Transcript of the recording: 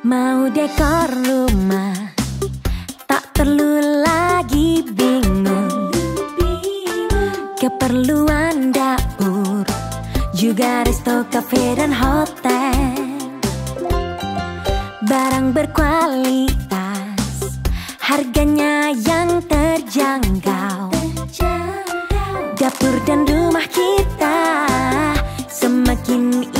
Mau dekor rumah, tak perlu lagi bingung. Keperluan dapur, juga resto, kafe dan hotel. Barang berkualitas, harganya yang terjangkau. Dapur dan rumah kita semakin